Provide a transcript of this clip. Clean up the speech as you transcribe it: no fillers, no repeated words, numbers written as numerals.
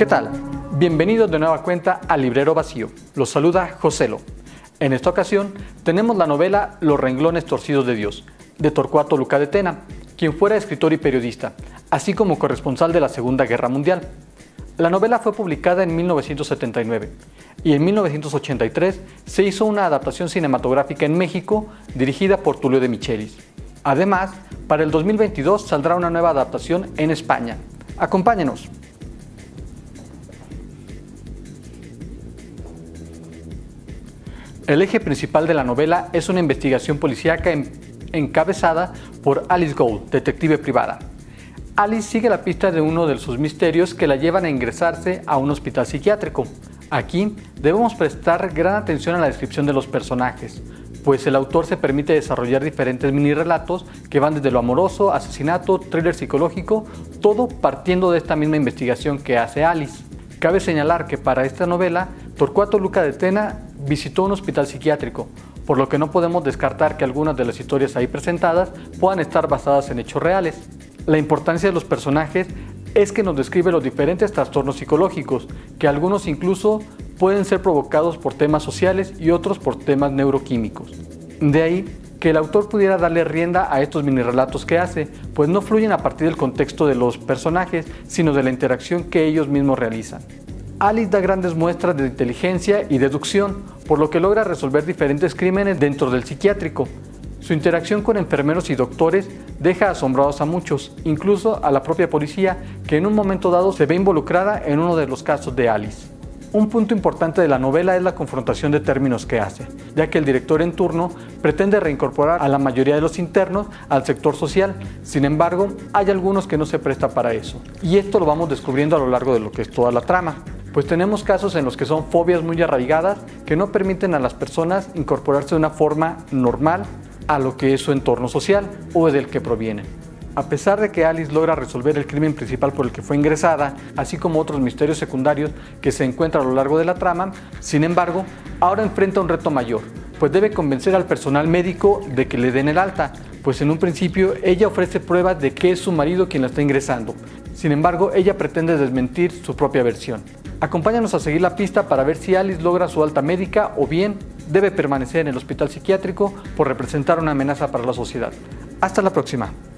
¿Qué tal? Bienvenidos de nueva cuenta al Librero Vacío. Los saluda Joselo. En esta ocasión tenemos la novela Los renglones torcidos de Dios, de Torcuato Luca de Tena, quien fuera escritor y periodista, así como corresponsal de la Segunda Guerra Mundial. La novela fue publicada en 1979 y en 1983 se hizo una adaptación cinematográfica en México dirigida por Tulio de Michelis. Además, para el 2022 saldrá una nueva adaptación en España. Acompáñenos. El eje principal de la novela es una investigación policíaca encabezada por Alice Gould, detective privada. Alice sigue la pista de uno de sus misterios que la llevan a ingresarse a un hospital psiquiátrico. Aquí debemos prestar gran atención a la descripción de los personajes, pues el autor se permite desarrollar diferentes mini relatos que van desde lo amoroso, asesinato, thriller psicológico, todo partiendo de esta misma investigación que hace Alice. Cabe señalar que para esta novela, Torcuato Luca de Tena visitó un hospital psiquiátrico, por lo que no podemos descartar que algunas de las historias ahí presentadas puedan estar basadas en hechos reales. La importancia de los personajes es que nos describe los diferentes trastornos psicológicos, que algunos incluso pueden ser provocados por temas sociales y otros por temas neuroquímicos. De ahí que el autor pudiera darle rienda a estos mini relatos que hace, pues no fluyen a partir del contexto de los personajes, sino de la interacción que ellos mismos realizan. Alice da grandes muestras de inteligencia y deducción, por lo que logra resolver diferentes crímenes dentro del psiquiátrico. Su interacción con enfermeros y doctores deja asombrados a muchos, incluso a la propia policía, que en un momento dado se ve involucrada en uno de los casos de Alice. Un punto importante de la novela es la confrontación de términos que hace, ya que el director en turno pretende reincorporar a la mayoría de los internos al sector social. Sin embargo, hay algunos que no se prestan para eso, y esto lo vamos descubriendo a lo largo de lo que es toda la trama. Pues tenemos casos en los que son fobias muy arraigadas que no permiten a las personas incorporarse de una forma normal a lo que es su entorno social o del que provienen. A pesar de que Alice logra resolver el crimen principal por el que fue ingresada, así como otros misterios secundarios que se encuentran a lo largo de la trama, sin embargo, ahora enfrenta un reto mayor, pues debe convencer al personal médico de que le den el alta, pues en un principio ella ofrece pruebas de que es su marido quien la está ingresando. Sin embargo, ella pretende desmentir su propia versión. Acompáñanos a seguir la pista para ver si Alice logra su alta médica o bien debe permanecer en el hospital psiquiátrico por representar una amenaza para la sociedad. Hasta la próxima.